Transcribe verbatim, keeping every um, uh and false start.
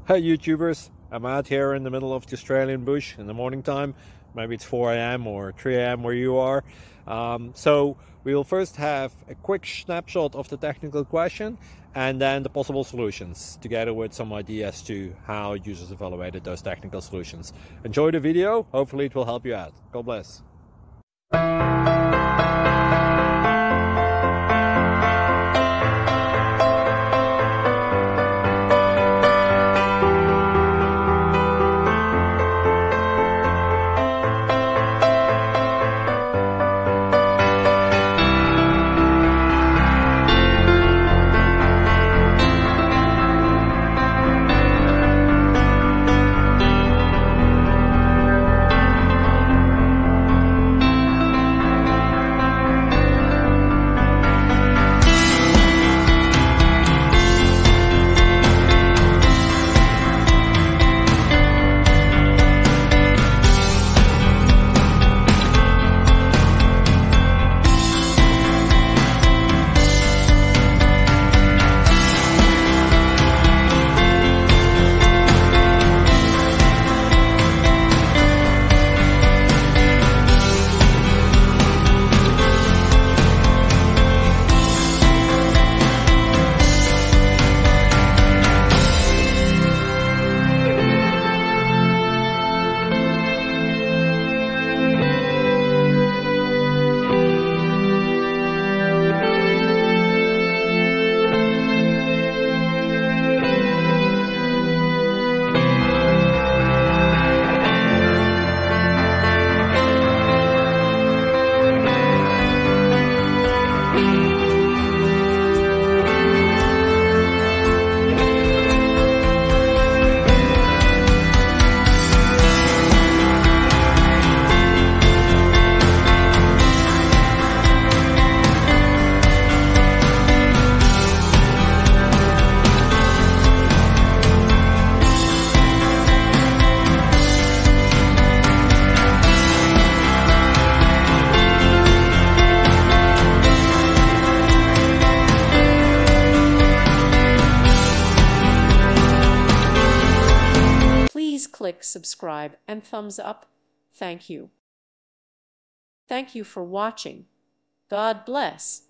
Hey YouTubers, I'm out here in the middle of the Australian bush in the morning time. Maybe it's four A M or three A M where you are. Um, so we'll first have a quick snapshot of the technical question and then the possible solutions, together with some ideas to how users evaluated those technical solutions. Enjoy the video, hopefully it will help you out. God bless. Please click subscribe and thumbs up. Thank you. Thank you for watching. God bless.